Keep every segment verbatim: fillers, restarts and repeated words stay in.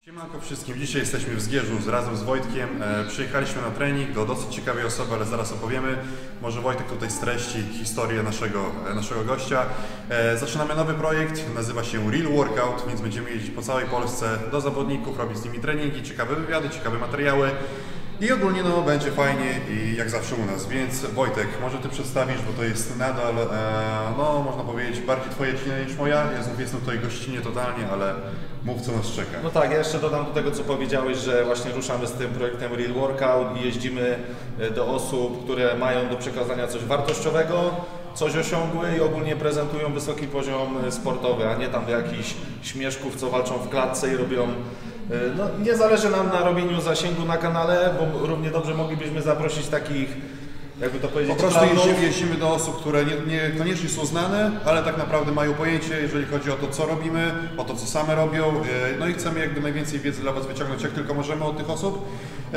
Siemanko wszystkim, dzisiaj jesteśmy w Zgierzu razem z Wojtkiem. E, przyjechaliśmy na trening do dosyć ciekawej osoby, ale zaraz opowiemy. Może Wojtek tutaj streści historię naszego, e, naszego gościa. E, zaczynamy nowy projekt, nazywa się Real Workout, więc będziemy jeździć po całej Polsce do zawodników, robić z nimi treningi, ciekawe wywiady, ciekawe materiały. I ogólnie no, będzie fajnie i jak zawsze u nas, więc Wojtek, może Ty przedstawisz, bo to jest nadal, e, no można powiedzieć, bardziej Twoje dziedzina niż moja. Ja znów jestem tutaj gościnnie totalnie, ale mów, co nas czeka. No tak, ja jeszcze dodam do tego, co powiedziałeś, że właśnie ruszamy z tym projektem Real Workout i jeździmy do osób, które mają do przekazania coś wartościowego, coś osiągły i ogólnie prezentują wysoki poziom sportowy, a nie tam do jakichś śmieszków, co walczą w klatce i robią. No, nie zależy nam na robieniu zasięgu na kanale, bo równie dobrze moglibyśmy zaprosić takich, jakby to powiedzieć, po prostu jeździmy, jeździmy do osób, które nie, niekoniecznie są znane, ale tak naprawdę mają pojęcie, jeżeli chodzi o to, co robimy, o to, co same robią. No i chcemy jakby najwięcej wiedzy dla Was wyciągnąć, jak tylko możemy od tych osób,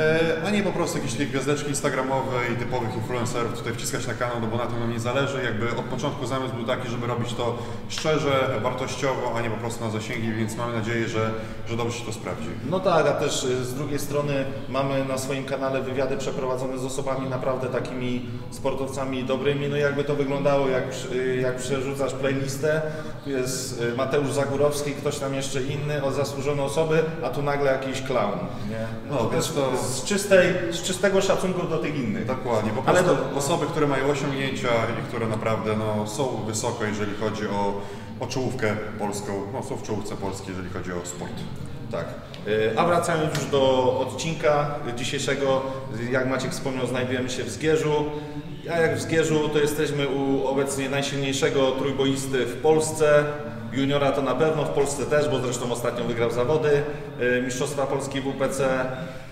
a nie po prostu jakieś takie gwiazdeczki instagramowe i typowych influencerów tutaj wciskać na kanał, no bo na tym nam nie zależy. Jakby od początku zamysł był taki, żeby robić to szczerze, wartościowo, a nie po prostu na zasięgi, więc mamy nadzieję, że, że dobrze się to sprawdzi. No tak, a też z drugiej strony mamy na swoim kanale wywiady przeprowadzone z osobami naprawdę takimi sportowcami dobrymi. No jakby to wyglądało, jak, jak przerzucasz playlistę, tu jest Mateusz Zagórowski, ktoś tam jeszcze inny, o zasłużone osoby, a tu nagle jakiś clown, nie? No, no więc to z, czystej, z czystego szacunku do tych innych. Dokładnie, po prostu Ale to, osoby, które mają osiągnięcia i które naprawdę no, są wysoko, jeżeli chodzi o, o czołówkę polską, no są w czołówce polskiej, jeżeli chodzi o sport. Tak. A wracając już do odcinka dzisiejszego, jak Maciek wspomniał, znajdujemy się w Zgierzu. A jak w Zgierzu, to jesteśmy u obecnie najsilniejszego trójboisty w Polsce. Juniora to na pewno, w Polsce też, bo zresztą ostatnio wygrał zawody Mistrzostwa Polski W P C.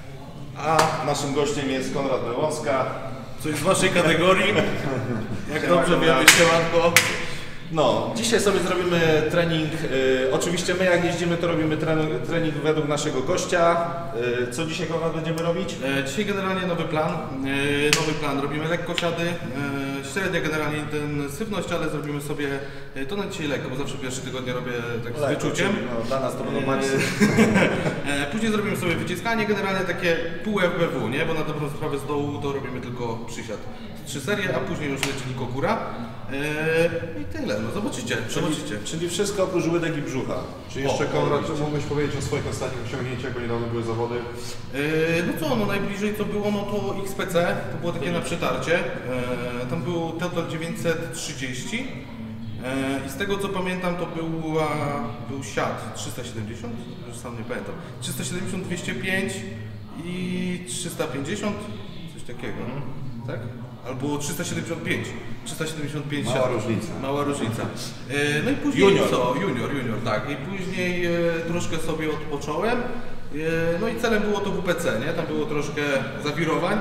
A naszym gościem jest Konrad Bełąska. Coś z waszej kategorii. Jak dobrze wiemy, siemanko. No, dzisiaj sobie zrobimy trening. Yy, oczywiście my jak jeździmy, to robimy trening, trening według naszego gościa. Yy, co dzisiaj, Konrad, będziemy robić? E, dzisiaj generalnie nowy plan. E, nowy plan. Robimy lekkosiady. E, średnia generalnie intensywność, ale zrobimy sobie e, to na dzisiaj lekko, bo zawsze pierwsze tygodnie robię tak z Lekko, wyczuciem. No, dla nas to będą maksy. E, później zrobimy sobie wyciskanie, generalnie takie pół F B W, nie? Bo na dobrą sprawę z dołu to robimy tylko przysiad. Trzy serie, a później już leci tylko góra. E, I tyle. No zobaczycie, zobaczycie. Czyli, czyli wszystko oprócz łydek i brzucha. Czy jeszcze, o, Konrad, mógłbyś powiedzieć o swoich ostatnich osiągnięciach, bo niedawno były zawody? Yy, no co, no najbliżej co było, no to X P C, to było takie na przetarcie. Yy, tam był total dziewięćset trzydzieści yy, i z tego co pamiętam to była, był siat trzysta siedemdziesiąt, już sam nie pamiętam, trzysta siedemdziesiąt, dwieście pięć i trzysta pięćdziesiąt, coś takiego, mm. tak? Albo trzysta siedemdziesiąt pięć. trzysta siedemdziesiąt pięć. Mała różnica. Mała różnica. E, no i później junior. co? Junior, junior, tak. I później e, troszkę sobie odpocząłem. E, no i celem było to W P C, nie? Tam było troszkę zawirowań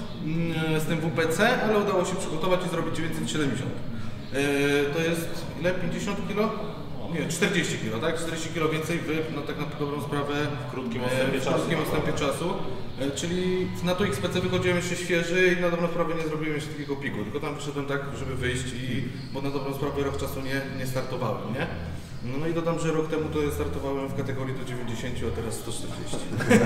e, z tym W P C, ale udało się przygotować i zrobić dziewięćset siedemdziesiąt. E, to jest ile? pięćdziesiąt kilo? Nie, czterdzieści kilo, tak? czterdzieści kilo więcej w, no tak na dobrą sprawę w krótkim odstępie w czasu. krótkim odstępie czasu. Czyli na to X P C wychodziłem jeszcze świeży i na dobrą sprawę nie zrobiłem jeszcze takiego piku, tylko tam wyszedłem tak, żeby wyjść i, bo na dobrą sprawę rok czasu nie, nie startowałem, nie? No, no i dodam, że rok temu to startowałem w kategorii do dziewięćdziesięciu, a teraz sto czterdzieści.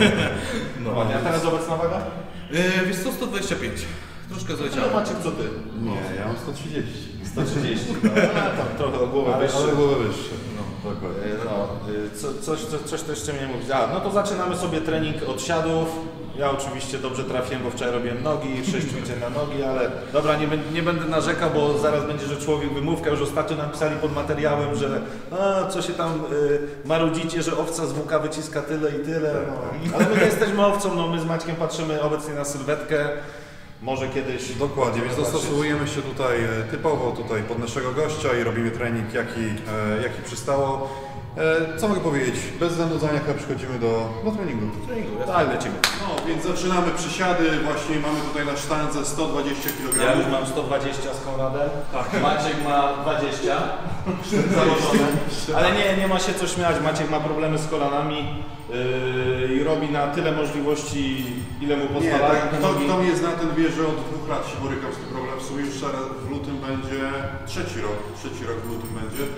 No, a teraz obecna waga? Yy, wiesz co, sto dwadzieścia pięć. Troszkę zleciałem. No Maciek, co ty? Nie, ja mam sto trzydzieści. sto trzydzieści. No, tam trochę o głowę wyższy. Ale głowę wyższy. No, dokładnie. No, co, coś, coś, coś to jeszcze mnie mówić. A, no to zaczynamy sobie trening od siadów. Ja oczywiście dobrze trafiłem, bo wczoraj robiłem nogi, sześć ćwiczeń na nogi, ale dobra, nie, nie będę narzekał, bo zaraz będzie, że człowiek wymówka. Już ostatnio nam pisali pod materiałem, że a, co się tam y, marudzicie, że owca z W K wyciska tyle i tyle. No. Ale my nie jesteśmy owcą, no my z Maćkiem patrzymy obecnie na sylwetkę. Może kiedyś. Dokładnie, więc dostosowujemy się tutaj typowo tutaj pod naszego gościa i robimy trening jaki, e, jaki przystało. E, co mogę powiedzieć? Bez zanudzania chyba przechodzimy do, do treningu. Treningu, tak, lecimy. No, więc zaczynamy przysiady, właśnie mamy tutaj na sztandze sto dwadzieścia kilogramów. Ja już mam sto dwadzieścia z Konradem, tak. Maciek ma dwadzieścia założone. Ale nie, nie ma się co śmiać, Maciek ma problemy z kolanami yy, i robi na tyle możliwości, ile mu pozwala. Nie, tak, kto, kto mnie zna, ten wie, że od dwóch lat się borykam z tym problemem. W sumie już w lutym będzie trzeci rok, trzeci rok w lutym będzie.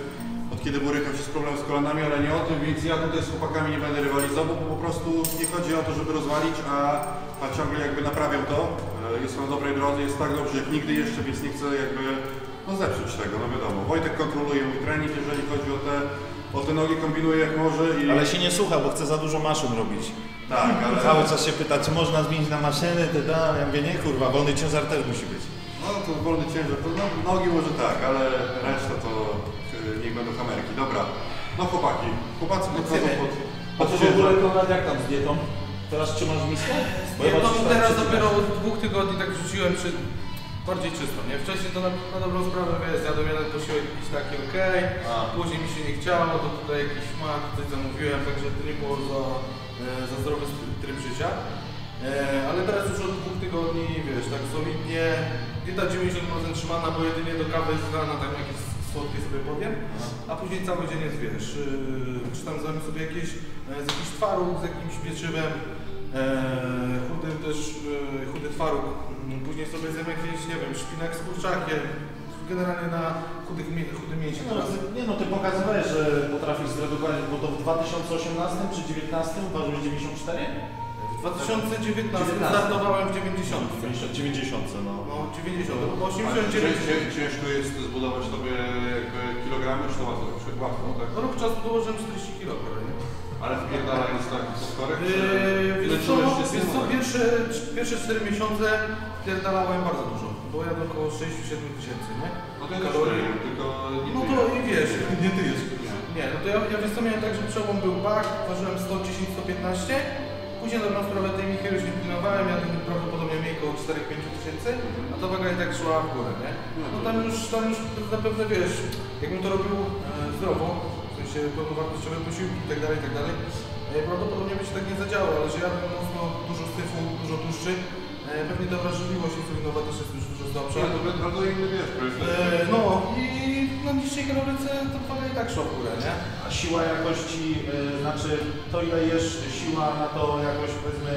od kiedy borykam się z problemem z kolanami, ale nie o tym, więc ja tutaj z chłopakami nie będę rywalizował, bo po prostu nie chodzi o to, żeby rozwalić, a, a ciągle jakby naprawiam to. Jest na dobrej drodze, jest tak dobrze jak nigdy jeszcze, więc nie chcę jakby no zepsuć tego, no wiadomo. Wojtek kontroluje mój trening, jeżeli chodzi o te, o te nogi, kombinuje jak może i... Ale się nie słucha, bo chce za dużo maszyn robić. Tak, ale... Cały czas się pyta, czy można zmienić na maszyny, te da. Ja mówię, nie kurwa, wolny ciężar też musi być. No to wolny ciężar, to no, nogi może tak, ale reszta to yy, niech będą kamerki. Dobra, no chłopaki, chłopacy podchodzą pod... A to w ogóle Konrad, jak tam z dietą? Teraz trzymasz miskę? Bo Nie, ja no coś tam teraz przeczytałem. dopiero od dwóch tygodni tak wrzuciłem przy... bardziej czysto, nie? Wcześniej to na, na dobrą sprawę, wiesz, zjadłem jeden posiłek jakiś taki okej, A. później mi się nie chciało, to tutaj jakiś mak, coś zamówiłem, także to nie było za, e, za zdrowy tryb życia. E, ale teraz już od dwóch tygodni, wiesz, tak solidnie, dieta dziewięćdziesiąt procent trzymana, bo jedynie do kawy z rana tam jakieś słodkie sobie powiem, a później cały dzień jest, wiesz, yy, czy tam zamiast sobie jakieś, z jakiś twaróg, z jakimś pieczywem, e, chudy też, e, chudy twaróg, później sobie zjem jakiś, nie wiem, szpinak z kurczakiem, generalnie na chudych, chudym mięsie No, teraz. nie no, ty pokazywałeś, że potrafisz zredukować, bo to w dwa tysiące osiemnastym czy dwa tysiące dziewiętnastym ważyłeś dziewięćdziesiąt cztery? W dwa tysiące dziewiętnastym startowałem w dziewięćdziesiątym. dziewięćdziesiąt, no. No, dziewięćdziesiąt, bo Ale osiemdziesiąt dziewięć. cię- Ciężko jest zbudować sobie jakby kilogramy, czy to łatwo? Łatwo, tak? Rok czasu dołożyłem czterdzieści kilo, nie? Ale wpierdalając tak podkorek, czy... Yy, wiesz co, leczyłeś się z wiesz tym? co, pierwsze, pierwsze cztery miesiące pierdalałem bardzo dużo, bo jadę około sześć siedem tysięcy, nie? No to ja też Kalorii. wiem, tylko nie No piję. to i wiesz, nie ty jesz. Nie. Nie, no to ja, ja wiesz co, miałem tak, że przełom był bak, ważyłem sto dziesięć sto piętnaście, później na dobrą sprawę tej michy już nie pilnowałem, ja tam prawdopodobnie mniej około cztery pięć tysięcy, a ta waga i tak szła w górę, nie? No tam już, tam już zapewne wiesz, jakbym to robił e, zdrowo, w sensie pełnowartościowe posiłki i tak dalej, i tak dalej, e, prawdopodobnie by się tak nie zadziało, ale że jadłem mocno dużo syfu, dużo tłuszczy, e, pewnie ta wrażliwość insulinowa też jest już dużo słabsza. Ale to bardzo inny wiesz, to jest... E, no i na niższej kaloryce to waga i tak szła w górę, nie? A siła jakości, y, znaczy to ile jesz, siła na to jakoś powiedzmy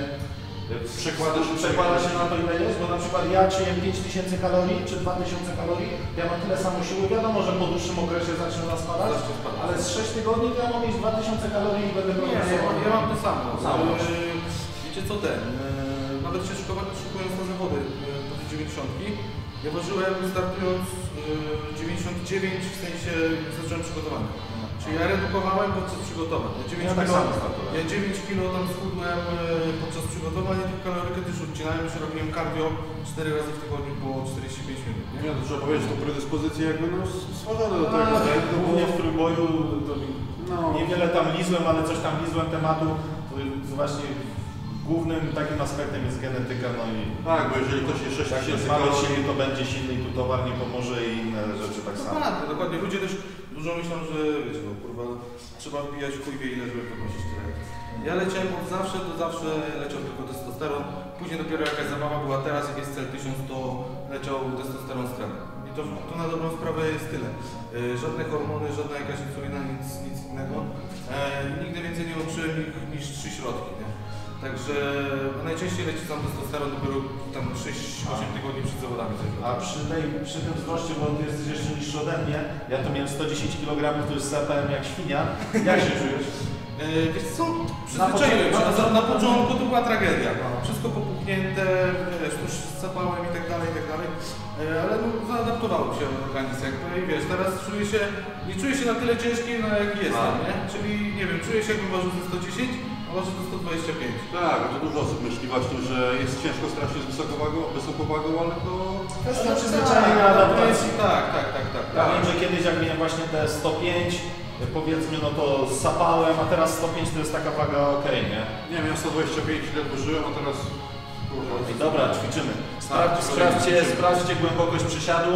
y, Przekłada się- przekłada się na to ile jest, bo na przykład ja czy jem pięć tysięcy kalorii czy dwa tysiące kalorii, ja mam tyle samo siły, wiadomo, że po dłuższym okresie zaczyna spadać, Zacznie spadać. ale z sześć tygodni to ja mam mieć dwa tysiące kalorii i będę Nie, ja, progresował. ja mam to samo. Samo. Yy, wiecie co ten, yy, nawet się szykowa- szykując na zawody yy, do tej dziewięćdziesiątki, ja ważyłem startując yy, dziewięćdziesiąt dziewięć, w sensie zacząłem przygotowanie. Czyli ja redukowałem podczas przygotowań. Ja dziewięć Ja tak kilo, samo startowałem. ja dziewięć kilo tam schudłem yy, podczas przygotowań, ja tylko kalorykę też odcinałem, już robiłem cardio cztery razy w tygodniu po czterdzieści pięć minut. Nie? Nie, to trzeba powiedzieć, tą predyspozycję jakby no stworzone do tego, Tak, tak? No bo- głównie w trójboju to No. niewiele tam lizłem, ale coś tam lizłem tematu, to jest właśnie głównym takim aspektem jest genetyka, no i Tak, bo jeżeli ktoś jest sześć jak tysięcy jest mały kalorii, silny, to będzie silny i tu towar nie pomoże i inne rzeczy tak samo. Dokładnie, dokładnie. Ludzie też dużo myślą, że wiecie, no kurwa, trzeba wbijać chuj wie ile, żeby podnosić tyle. Ja leciałem od zawsze, do zawsze leciał tylko testosteron. Później dopiero jakaś zabawa była teraz, jak jest cel tysiąc, to leciał testosteron z trenem. I to, to na dobrą sprawę jest tyle. Yy, żadne hormony, żadna jakaś insulina, nic, nic innego. Yy, nigdy więcej nie łączyłem ich niż trzy środki, nie? Także najczęściej leci sam testosteron dopiero tam sześć osiem tygodni przed zawodami. A przy, tej, przy tym wzroście, bo ty jesteś jeszcze niższy ode mnie, ja tu miałem sto dziesięć kilogramów, to już sapałem jak świnia. Jak się czujesz? Yy, wiesz co, przyzwyczaiłem się, na, na początku to była tragedia, wszystko popuchnięte, wiesz, już zapałem i tak dalej, i tak dalej, yy, ale no, zaadaptował się organizm jakby i wiesz, teraz czuję się, nie czuję się na tyle ciężki, na jaki jestem, nie? Czyli, nie wiem, czuję się jakbym ważył ze sto dziesięć, a waży to sto dwadzieścia pięć. tak, to dużo osób myśli właśnie, że jest ciężko strasznie z wysoką wagą, wysoką wagą, ale to... Kwestia przyzwyczajenia, adaptacji. Tak, tak, tak, tak. Ja wiem, że kiedyś jak miałem właśnie te sto pięć, powiedzmy, no to sapałem, a teraz sto pięć to jest taka waga okej, nie? Nie wiem, ja sto dwadzieścia pięć lat użyłem, a teraz... Kurwa, I dobra, ćwiczymy. Tak, Sprawdź, sprawdźcie, sprawdźcie głębokość przysiadu.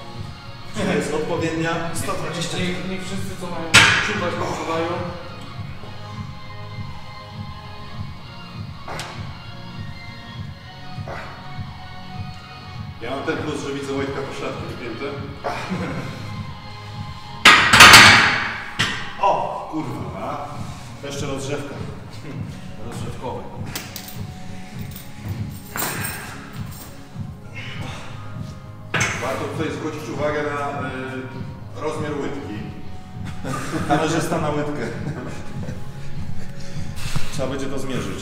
Czy jest odpowiednia? sto dwadzieścia. Niech, niech wszyscy co mają czuwać, to czuwają. Ja mam ten plus, że widzę Wojtka po śladku wypięte. O, kurwa. Jeszcze rozgrzewka. Rozrzewkowe. Warto tutaj zwrócić uwagę na y, rozmiar łydki. Kamerzysta na łydkę. Trzeba będzie to zmierzyć.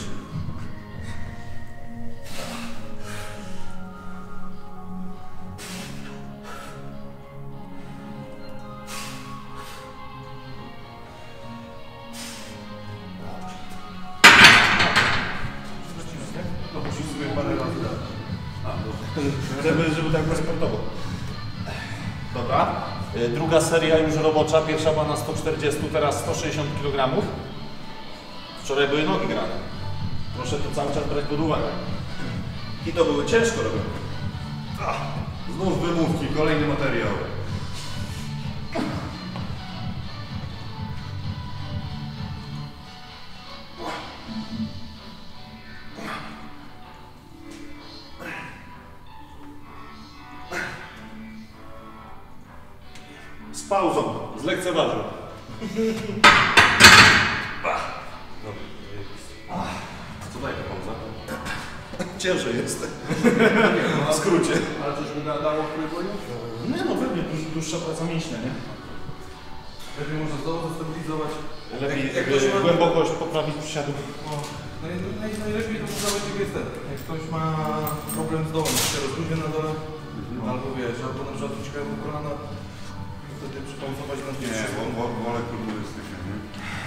Żeby, żeby tak bezsportowo. Dobra. Druga seria już robocza, pierwsza była na sto czterdzieści, teraz sto sześćdziesiąt kilogramów. Wczoraj były nogi grane. Proszę to cały czas brać pod uwagę. I to były ciężko robione. Znów wymówki, kolejny materiał. Z pauzą, zlekceważył. Co daje ta pauza? Ciężej jest. W skrócie. Ale coś by dało trójboju? Nie no, pewnie dłuż- dłuższa praca mięśnia, nie? Lepiej można znowu zastabilizować. Lepiej Jak- jak ktoś ma- głębokość poprawić przysiadu. No, naj, naj, najlepiej to podawać jak jest ten. Jak ktoś ma problem z dołem, się rozluźnia na dole, albo wiesz, albo na przykład uciekają do kolana, wtedy przypauzować na Nie, dwie wo- wo- wolę kulturystykę, nie?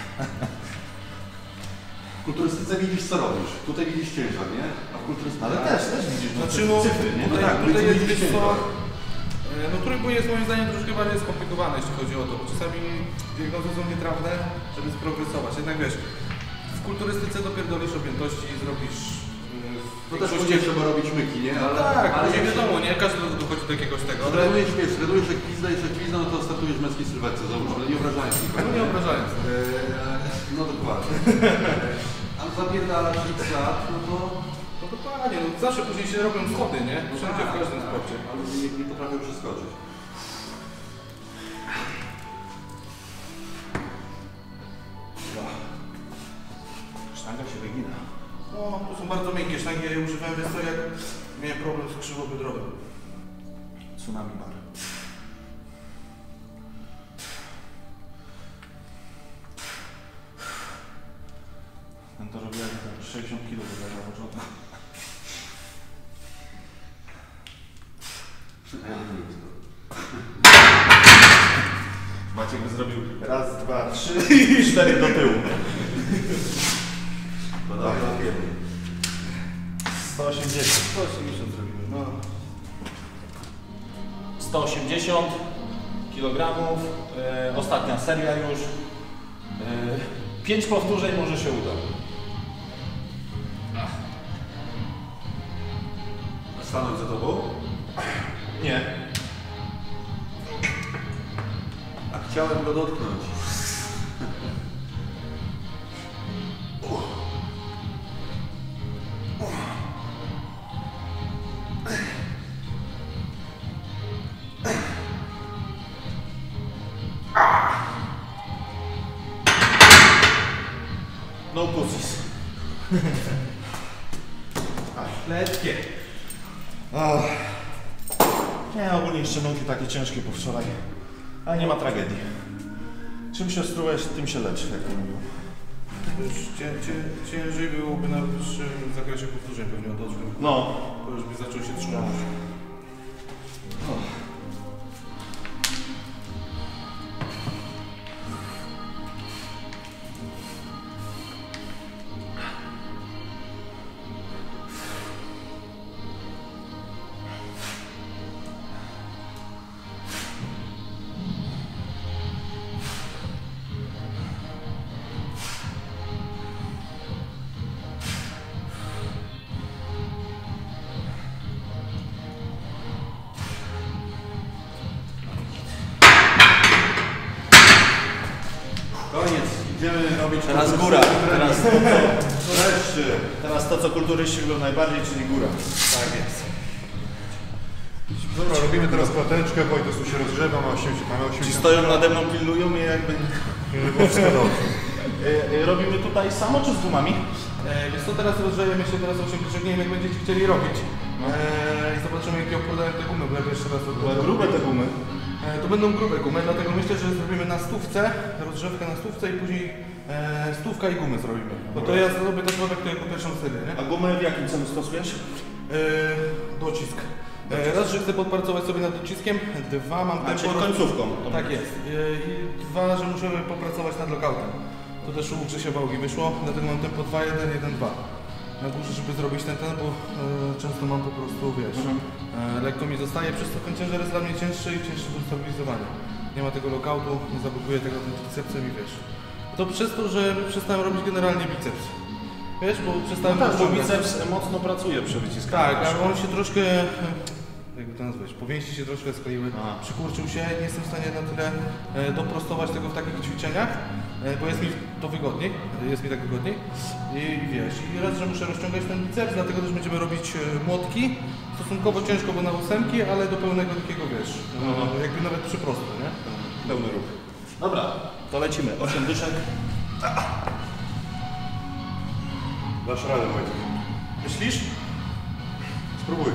W kulturystyce widzisz co robisz, tutaj widzisz ciężar, nie? A w kulturystyce... Ale też, też widzisz, no, Znaczy no, cyfry, nie? tutaj, No tak, tutaj jest widzisz wiesz co, ciężar. e, no trójbój jest moim zdaniem troszkę bardziej skomplikowane, jeśli chodzi o to, bo czasami diagnozy są nietrafne, żeby sprogresować. Jednak wiesz, w kulturystyce dopierdolisz objętości i zrobisz To też później trzeba robić myki, nie? Ale, tak, ale nie jak wiadomo, nie? Każdy dochodzi do jakiegoś tego. Ale Trenujesz, wiesz, trenujesz jak pizda, jest jak pizda, no to startujesz w męskiej sylwetce, załóżmy, ale nie obrażając nikogo. no nie obrażając. Eee, No dokładnie. Ale zapierdalać x-lat, no to... No to panie, no zawsze później się robią schody, nie? Wszędzie w każdym sporcie. Ale nie, nie potrafię przeskoczyć. Sztanga się wygina. No, to są bardzo miękkie sztangi, ja je używałem, więc to jak miałem problem z krzywobiodrowym. Tsunami bar. Ten to robił jak sześćdziesiąt kilo na początku. Maciek by zrobił raz, dwa, trzy i cztery do tyłu. No dobra, sto osiemdziesiąt. sto osiemdziesiąt zrobimy, no. sto osiemdziesiąt kilogramów. E, ostatnia seria już. E, pięć powtórzeń może się uda. stanąć za tobą? Nie. A chciałem go dotknąć. No pussies. Letkie. Oh. Nie, ogólnie jeszcze nogi takie ciężkie po wczoraj. Ale nie ma tragedii. Czym się strułeś, tym się leczy, jak to mówią. To już cię, cię, ciężej byłoby na wyższym zakresie powtórzeń pewnie od odrzut. No. To już by zaczął się trzymać. Koniec, idziemy robić... Teraz góra. Teraz to, co, Wreszcie. teraz to, co kulturyści lubią najbardziej, czyli góra. Tak jest. Dobra, robimy teraz klateczkę, Wojtos tu się rozgrzewa, ma osiemdziesiąt, mamy Ci osiemdziesiąt... stoją nade mną, pilnują mnie jakby... Żeby było wszystko dobrze. E, e, robimy tutaj samo czy z gumami? E, więc co teraz rozgrzejemy się teraz osiem nie wiem jak będziecie chcieli robić. E, I zobaczymy jakie opadają te gumy, bo ja jeszcze raz Były grube te gumy. E, To będą grube gumy, dlatego myślę, że zrobimy na stówce, rozgrzewkę na stówce i później e, stówka i gumy zrobimy. Bo to ja zrobię też produkuję po pierwszą serię, nie? A gumę w jakim celu stosujesz? E, docisk. E, raz, że chcę podpracować sobie nad dociskiem, dwa mam A, tempo... czyli końcówką. Tak jest. E, I dwa, że musimy popracować nad lockoutem. To też u Grzesia Wałgi wyszło, dlatego mam tempo dwa jeden jeden dwa. Na górze, żeby zrobić ten ten, bo e, często mam po prostu, wiesz, mhm. e, lekko mi zostaje, przez to ten ciężar jest dla mnie cięższy i cięższy do stabilizowania. Nie ma tego lockoutu, nie zablokuje tego tym tricepsem i wiesz. To przez to, że przestałem robić generalnie biceps. Wiesz, bo przestałem... No tak, bo biceps mocno pracuje przy wyciskaniu. Tak, ale on się troszkę... jakby to nazwać, powięści się troszkę skleiły, Aha. przykurczył się, nie jestem w stanie na tyle e, doprostować tego w takich ćwiczeniach, e, bo jest mi to wygodniej, jest mi tak wygodniej i, i wiesz, i raz, że muszę rozciągać ten biceps, dlatego też będziemy robić e, młotki, stosunkowo ciężko, bo na ósemki, ale do pełnego takiego, wiesz, e, jakby nawet przy prostu, nie? Pełny ruch. Dobra, to lecimy, osiem dyszek. Dasz radę, Wojtek. Myślisz? Spróbuj.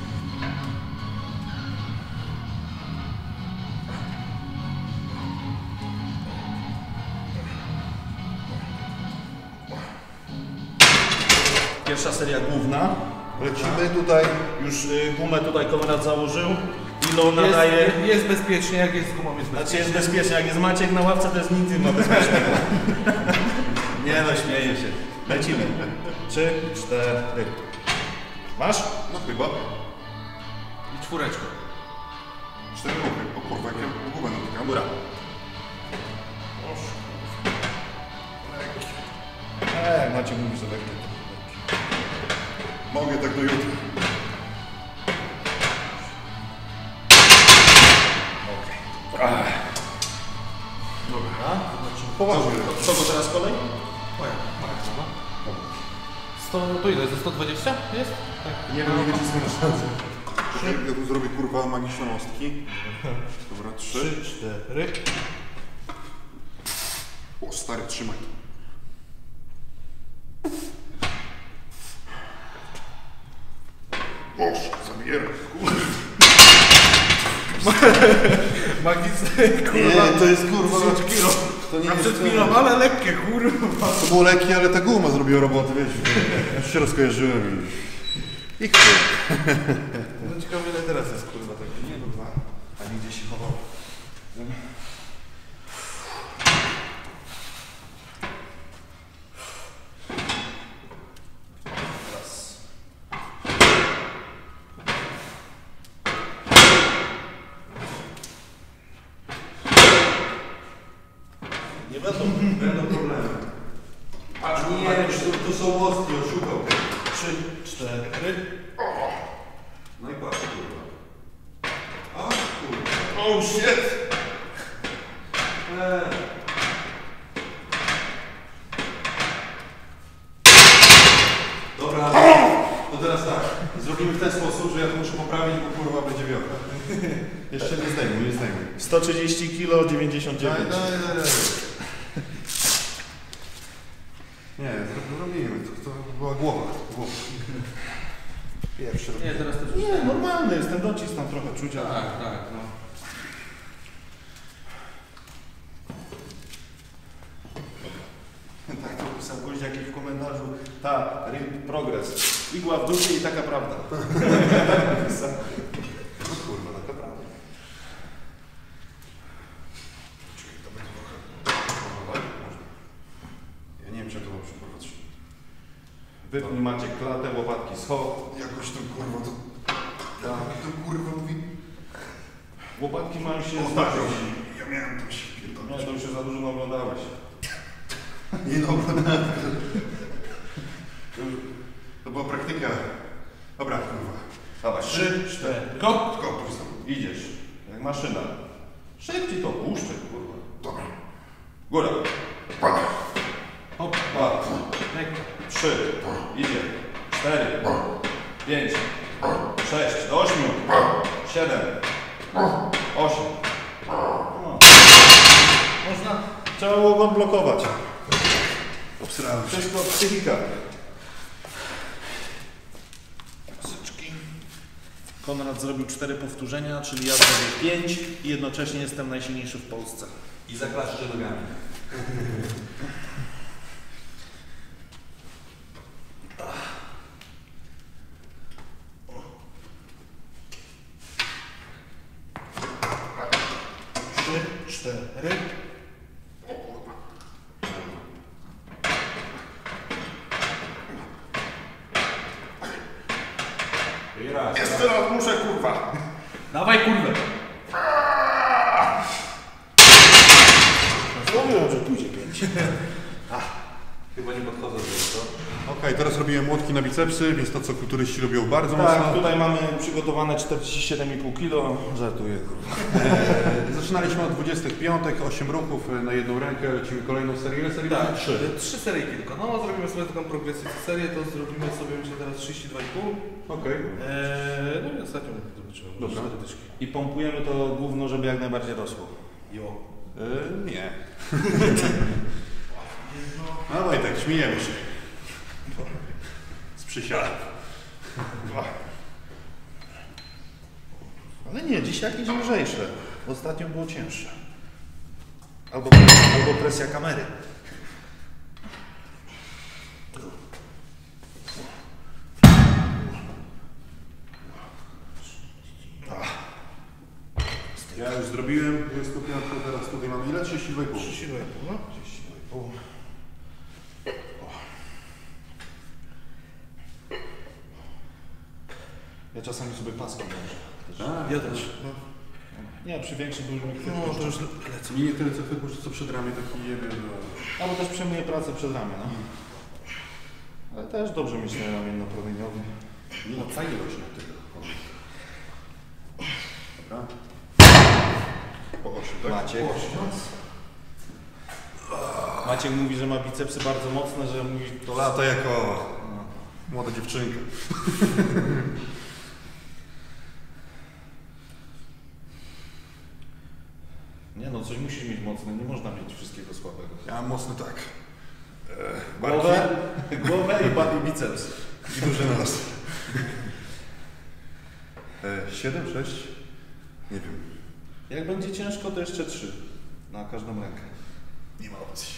Pierwsza seria główna. Lecimy tutaj. Już y, gumę tutaj Konrad założył. Ilo nadaje... Jest, jest bezpiecznie, jak jest z gumą, jest bezpiecznie. Znaczy jest bezpiecznie, jak jest Maciek na ławce, to jest nic nie ma bezpiecznego. Nie no, śmieję się. Lecimy. Trzy, cztery. Masz? No chyba. I czwóreczkę. Cztery ruchy. O kurwa, jak ja gumę natykam. Góra. Eee, Maciek mówi, że lekko. Mogę tak do jutra. Dobra. Poważnie. Co to teraz kolej? Moja, moja guma. sto, to ile? Ze sto dwadzieścia jest? Tak. Nie wiem, nie wycisnę na szansę. Ja tu zrobię kurwa magiczne mostki. Dobra, trzy. Trzy, cztery. O stary, trzymaj to. Boż, zabieram, kurwa. Magiczne, kurwa. Nie, to jest kurwa. dziesięć kilo. To nie A jest przed to- chwilą, ale lekkie, kurwa. To było lekkie, ale ta guma zrobiła robotę, wiesz. Już się rozkojarzyłem i... I chuj. No ciekawe ile teraz jest, kurwa, tak. Nie, no dwa. A nigdzie się chował. Raz. Nie będą, będą problemy. Patrz, Nie, tu, tu są mostki, oszukał. Trzy, cztery. No i patrz, kurwa. A, kurwa. Oh shit! Eee. Dobra, to teraz tak. Zrobimy w ten sposób, że ja to muszę poprawić, bo kurwa będzie wiosna. Jeszcze nie zdejmuj, nie zdejmuj. sto trzydzieści kilo, dziewięćdziesiąt Daj, dziewięć. daj, daj, daj. Nie, zrobimy. To, to była głowa. głowa. Pierwszy. Nie, teraz też. Nie, normalny jest, ten docisk tam trochę czuć, ale... Tak, tak, no. Tak to pisał gość jakiś w komentarzu. Ta, ring progress. Igła w dupie i taka prawda. No kurwa, taka prawda. Czekaj, to będzie trochę... Można. Ja nie wiem, czy to ma przyprowadzić. Wypnij Maciek klatę, łopatki schod. Jakoś to kurwa to... Tak, to kurwa mówi... Łopatki mają się O, tak, ja miałem to się pierdolę. Nie, to już się za dużo oglądałeś. Nie no, oglądałem. To była praktyka. Dobra, kurwa. Dawaj, Trzy, cztery. Go! Skok, tu są. Idziesz. Jak maszyna. Szybciej to puszczę, kurwa. Dobra. Góra. Pada. Hop, Dwa. lekko. Trzy. Idzie. Cztery. Pięć. Sześć. Do ośmiu. Siedem. Osiem. No. Można? Trzeba było go odblokować. Obsrałem się. Wszystko psychika. Pasyczki. Konrad zrobił cztery powtórzenia, czyli ja zrobię pięć i jednocześnie jestem najsilniejszy w Polsce. I zaklaszczę nogami. Trzy, cztery. Jeszcze raz muszę, kurwa. Dawaj kurwę! Mówiłem, że pójdzie pięć. Chyba nie podchodzę do tego. Okej, okay, teraz robiłem młotki na bicepsy, więc to co kulturyści lubią bardzo Tak, mocno. tutaj mamy przygotowane czterdzieści siedem i pół kilo. Żartuję. Eee, zaczynaliśmy od dwudziestych piątek, osiem ruchów na jedną rękę, lecimy kolejną serię. Ile serii? Tak, trzy. Trzy serie tylko. No, zrobimy sobie taką progresję serię, to zrobimy sobie myślę teraz trzydzieści dwa i pół. Okej. Eee, no i ostatnio zobaczymy. Dobra. I pompujemy to gówno, żeby jak najbardziej rosło. Jo. Eee, nie. No Wojtek, śmiejemy się. Z przysiadów. Ale nie, dzisiaj jakieś lżejsze. Ostatnio było cięższe. Albo, albo presja kamery. Ja już zrobiłem dwudziestą piątkę, teraz tutaj mamy ile? trzydzieści dwa i pół. trzydzieści dwa i pół, no. trzydzieści dwa i pół. Ja czasami sobie paskiem wiążę. A, Ja też. No, Nie, przy większym dużym no to już lecę. mi nie tyle co chwyt, co przed ramię taki jemy. No. Albo też przejmuję pracę przed ramię, no. Ale też dobrze myślę ramienno-promieniowy. Nie no, fajnie właśnie od tego. Dobra. Po osiem, tak? Maciek. Po osiem. Maciek mówi, że ma bicepsy bardzo mocne, że mówi... To lata jako młoda dziewczynka. Nie no, coś musisz mieć mocne, nie można mieć wszystkiego słabego. Ja mam mocno tak. E, Głowę, głowę i, ba- i biceps. I duży nos. E, siedem, sześć? Nie wiem. Jak będzie ciężko, to jeszcze trzy. Na każdą rękę. Nie ma opcji.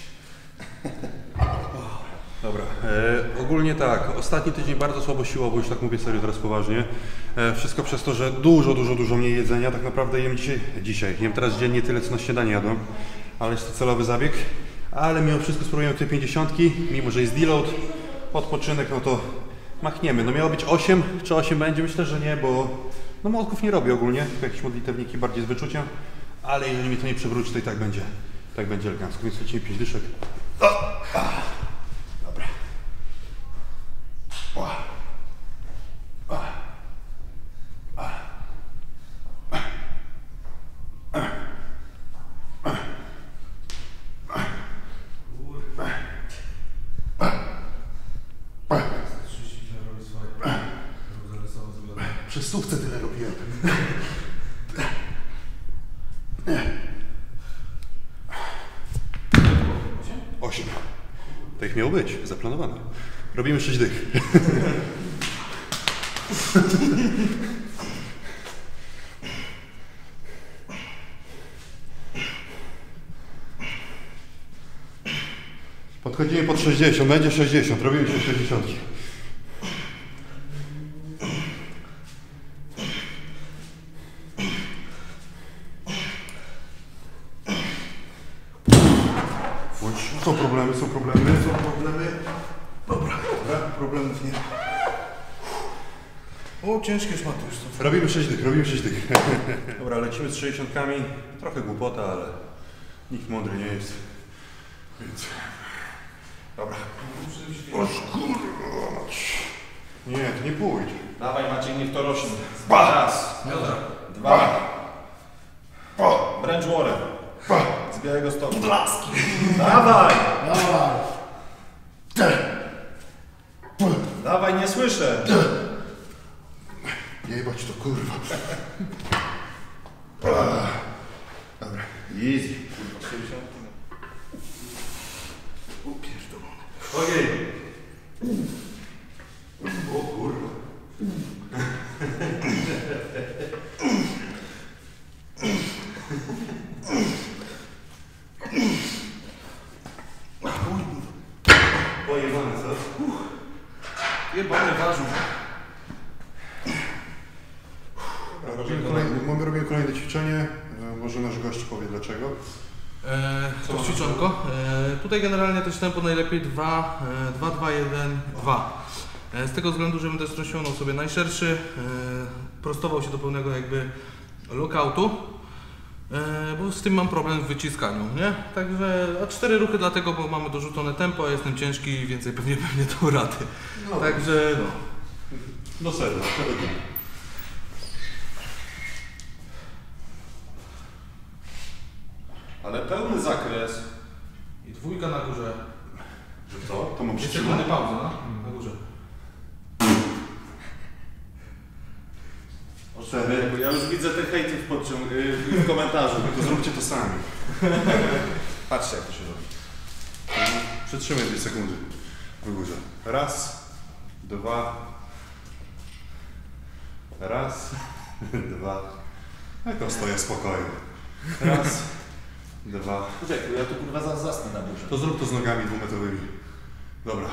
Dobra, e, ogólnie tak, ostatni tydzień bardzo słabo siłowo, już tak mówię serio teraz poważnie. E, wszystko przez to, że dużo, dużo, dużo mniej jedzenia. Tak naprawdę jem dzisiaj, dzisiaj, jem teraz dziennie tyle, co na śniadanie jadłem. Ale jest to celowy zabieg. Ale mimo wszystko spróbujemy te pięćdziesiątki, mimo że jest deload, odpoczynek, no to machniemy. No miało być osiem, czy osiem będzie? Myślę, że nie, bo no młotków nie robię ogólnie, tylko jakieś modlitewniki bardziej z wyczuciem. Ale jeżeli mi to nie przewróci, to i tak będzie, tak będzie elegancko, więc lecimy pięć dyszek. O! Dobra. O! O! O! Przez stówce tyle robiłem. Osiem. Tak miało być, zaplanowane. Robimy sześć dych. Podchodzimy pod sześćdziesiąt, będzie sześćdziesiąt, robimy się sześćdziesiątki. Są problemy, są problemy, są problemy. Dobra, dobra, problemów nie. O, ciężkie szmaty już są. Robimy sześć dych, robimy sześć dych. Dobra, lecimy z sześćdziesiątkami. Trochę głupota, ale nikt mądry nie jest. Więc... Dobra. O kurwa mać. Nie, to nie pójdzie. Dawaj Maciek, niech to rośnie. Ba! Raz, Dobra. dwa, Pa! Branch Warren. Pa! Z Białego Stoku. Blaski. Dawaj! Dawaj. Dawaj, nie słyszę. Jebać to kurwa. Dobra. Easy. Okej. O kurwa. Robimy kolejne, mamy robimy kolejne ćwiczenie. Może nasz gość powie dlaczego. E, to ćwiczonko. E, tutaj generalnie też tempo najlepiej dwa, dwa, jeden, dwa. E, z tego względu, że będę strąsił sobie najszerszy, e, prostował się do pełnego jakby lockoutu, e, bo z tym mam problem w wyciskaniu, nie? Także, a cztery ruchy dlatego, bo mamy dorzucone tempo, a jestem ciężki i więcej pewnie pewnie to rady. No, Także no. Do sedna, to robimy. Ale pełny zakres. I dwójka na górze. Że co? To mam Jeszcze przytrzymać? sekundy pauza, no? Na górze. Cztery. Ja już widzę te hejty w, podciąg- w komentarzu. To zróbcie to sami. Patrzcie jak to się robi. Przytrzymaj dwie sekundy w górze. Raz, dwa, raz, dwa. Ja to stoję spokojnie. Raz, dwa. Poczekaj, ja tu kurwa zaraz zasnę na górze. To zrób to z nogami dwumetrowymi. Dobra.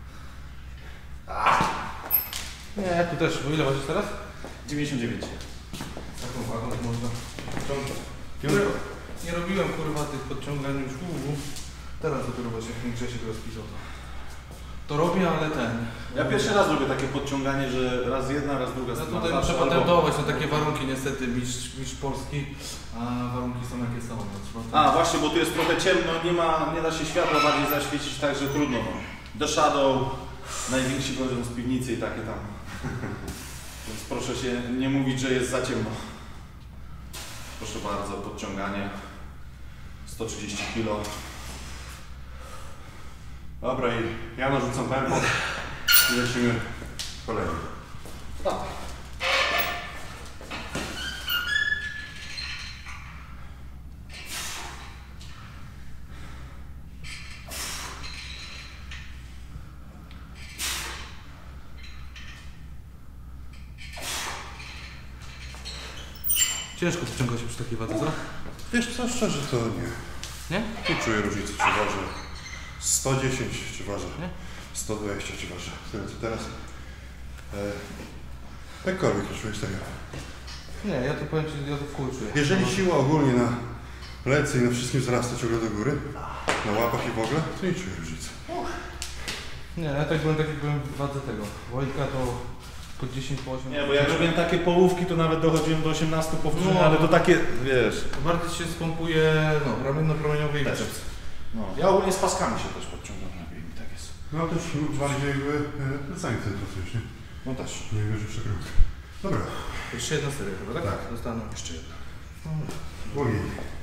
Nie, tu też. O ile ważysz teraz? dziewięćdziesiąt dziewięć. Taką wagą można ciągnąć. Piątko. Nie robiłem kurwa tych podciągań już uu, teraz dopiero właśnie jak Grzesiek rozpisał to. To robię, ale ten. Ja pierwszy raz robię takie podciąganie, że raz jedna, raz druga Ja strona. tutaj Zawsze muszę albo- patentować na takie warunki niestety mistrz, mistrz Polski, a warunki są jakie są. No, trzeba to... A właśnie, bo tu jest trochę ciemno, nie ma, nie da się światła bardziej zaświecić, także trudno. No. The Shadow, najwięksi poziom z piwnicy i takie tam. Więc proszę się nie mówić, że jest za ciemno. Proszę bardzo, podciąganie. sto trzydzieści kilo. Dobra i ja narzucam tempo i lecimy kolejny. Tak. Ciężko podciągać się przy takiej wadze, co? Wiesz co, szczerze to nie. Nie? Nie czuję różnicy, czy ważę sto dziesięć, czy ważę Nie? sto dwadzieścia, czy ważę tyle co teraz. E, jakkolwiek nie czujesz tego. Nie, ja to powiem Ci, ja to w chuj czuję. Jeżeli siła ogólnie na plecy i na wszystkim wzrasta ciągle do góry, na łapach i w ogóle, to nie czuję różnicy. Nie, ja tak byłem tak jak byłem w wadze tego. Wojtka to po dziesięć, po osiem. Nie, bo jak robiłem takie połówki, to nawet dochodziłem do osiemnastu powtórzeń, No. ale to takie, wiesz... Bardziej się spompuje no, ramienno-promieniowy i Też. biceps. No. Ja ogólnie z paskami się też podciągam, lepiej mi tak jest. No też bardziej jakby e, plecami wtedy pracujesz, nie? No też. Nie wiem, że przekrok. Dobra, Jeszcze jedna seria chyba, tak? Tak. Dostanę. Jeszcze jedna. błogi.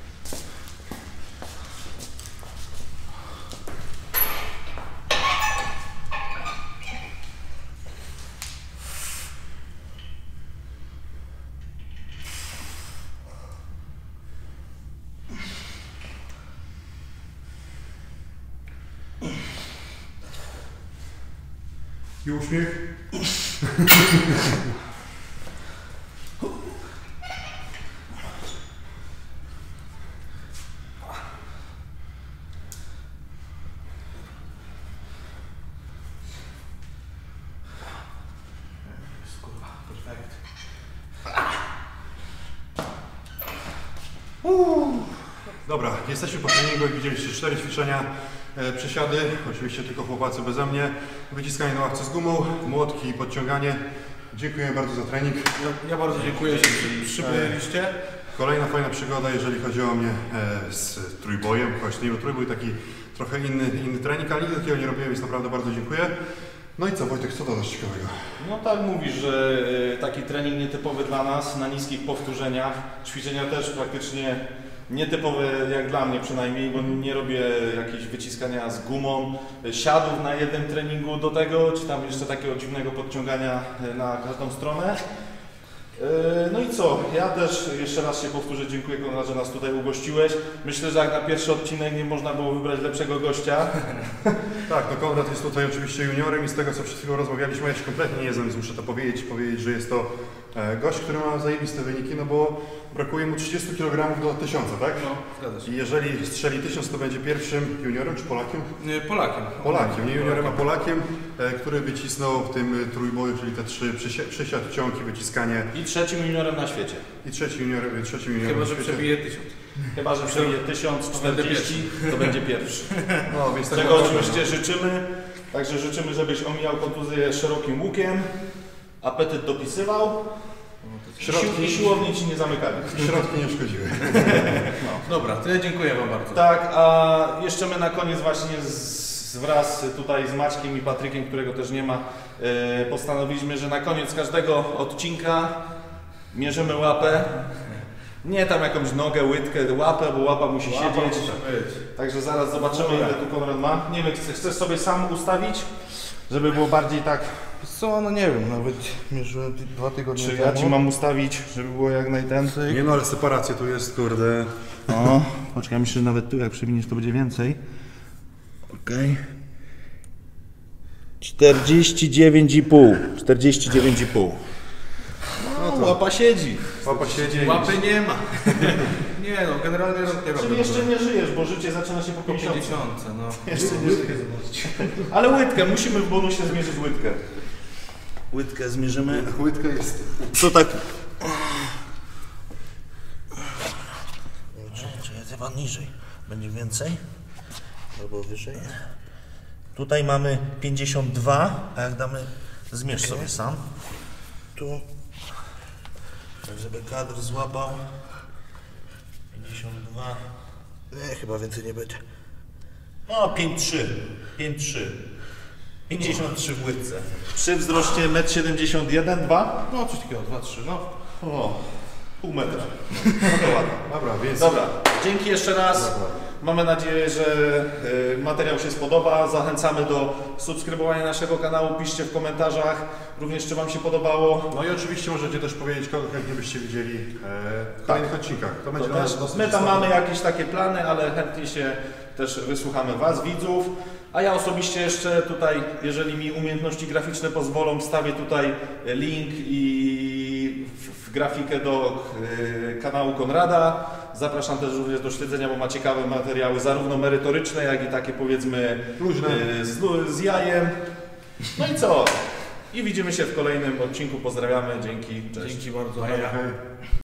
I uśmiech. Kurwa, perfekt. Dobra, jesteśmy po treningu, jak widzieliście, cztery ćwiczenia, e, przesiady, oczywiście tylko chłopacy beze mnie, wyciskanie na ławce z gumą, młotki i podciąganie. Dziękuję bardzo za trening. Ja, ja bardzo dziękuję, że przy- przybyliście. Kolejna fajna przygoda, jeżeli chodzi o mnie e, z trójbojem, choć to nie był trójbój, taki trochę inny, inny trening, ale nigdy takiego nie robiłem, więc naprawdę bardzo dziękuję. No i co, Wojtek, co dodasz ciekawego? No tak mówisz, że y, taki trening nietypowy dla nas, na niskich powtórzeniach. Ćwiczenia też praktycznie nietypowe jak dla mnie przynajmniej, bo nie robię jakieś wyciskania z gumą, y, siadów na jednym treningu do tego, czy tam jeszcze takiego dziwnego podciągania y, na każdą stronę. Y, No i co, ja też jeszcze raz się powtórzę, dziękuję Konrad, że nas tutaj ugościłeś. Myślę, że jak na pierwszy odcinek nie można było wybrać lepszego gościa. Tak, no Konrad jest tutaj oczywiście juniorem i z tego, co przed chwilą rozmawialiśmy, ja się kompletnie nie znam, więc muszę to powiedzieć, powiedzieć, że jest to E, gość, który ma zajebiste wyniki, no bo brakuje mu trzydzieści kilogramów do tysiąca, tak? No, zgadza się. I jeżeli strzeli tysiąc, to będzie pierwszym juniorem czy Polakiem? Nie, Polakiem. Polakiem, nie juniorem, a Polakiem, e, który wycisnął w tym trójboju, czyli te trzy przysi- przysiad, ciągi, wyciskanie. I trzecim juniorem na świecie. I trzeci junior, trzecim juniorem. Chyba, na że świecie. przebije tysiąc. Chyba, że przebije tysiąc czterdzieści, to będzie pierwszy. No, więc tak Czego naprawdę- oczywiście życzymy. Także życzymy, żebyś omijał kontuzję szerokim łukiem, apetyt dopisywał Środki- i siłowni ci nie zamykali. Środki nie szkodziły. Dobra, to ja dziękuję Wam bardzo. Tak, a jeszcze my na koniec właśnie z, wraz tutaj z Maćkiem i Patrykiem, którego też nie ma, yy, postanowiliśmy, że na koniec każdego odcinka mierzymy łapę. Nie tam jakąś nogę, łydkę, łapę, bo łapa musi Łapa siedzieć. musi być. Także zaraz zobaczymy, Dobra. ile tu Konrad ma. Nie wiem, chcesz, chcesz sobie sam ustawić, żeby było bardziej tak. Co, no nie wiem, nawet mierzyłem dwa tygodnie Czy ja ci mam ustawić, żeby było jak najtęcej? Nie no, ale separacja tu jest, kurde. O, poczekaj, myślę, że nawet tu jak przewiniesz, to będzie więcej. Okej. czterdzieści dziewięć i pół. czterdzieści dziewięć i pół. No, łapa siedzi. Łapa siedzi. Łapy nie ma. Nie no, generalnie rok nie robię. Czyli jeszcze nie żyjesz, bo życie zaczyna się po po pięćdziesiątce. pięćdziesiątce, no. Jeszcze nie żyjesz. Ale łydkę, musimy w bonusie zmierzyć łydkę. Łydkę zmierzymy. Łydka jest. Co tak? Czy chyba niżej. Będzie więcej? Albo wyżej? Tutaj mamy pięćdziesiąt dwa, a jak damy, zmierz sobie sam. Tu, tak żeby kadr złapał. pięćdziesiąt dwa. Nie, chyba więcej nie będzie. No, pięć trzy. pięć trzy. pięćdziesiąt trzy w łydce. Przy wzroście metr siedemdziesiąt jeden, dwa? No coś takiego, dwa, trzy, no. O, pół metra. No to ładnie. Dobra, więc. Dobra, dzięki jeszcze raz. Mamy nadzieję, że y, materiał się spodoba. Zachęcamy do subskrybowania naszego kanału. Piszcie w komentarzach również, czy Wam się podobało. No i oczywiście możecie też powiedzieć, kogo chętnie byście widzieli e, w kolejnych odcinkach. To To będzie też, nas dosyć my tam istotne. mamy jakieś takie plany, ale chętnie się też wysłuchamy Was, widzów. A ja osobiście jeszcze tutaj, jeżeli mi umiejętności graficzne pozwolą, wstawię tutaj link i w, w grafikę do y, kanału Konrada. Zapraszam też również do śledzenia, bo ma ciekawe materiały, zarówno merytoryczne, jak i takie powiedzmy Luźne. y, z, z jajem. No i co? I widzimy się w kolejnym odcinku. Pozdrawiamy, dzięki, cześć. Dzięki bardzo. Hej.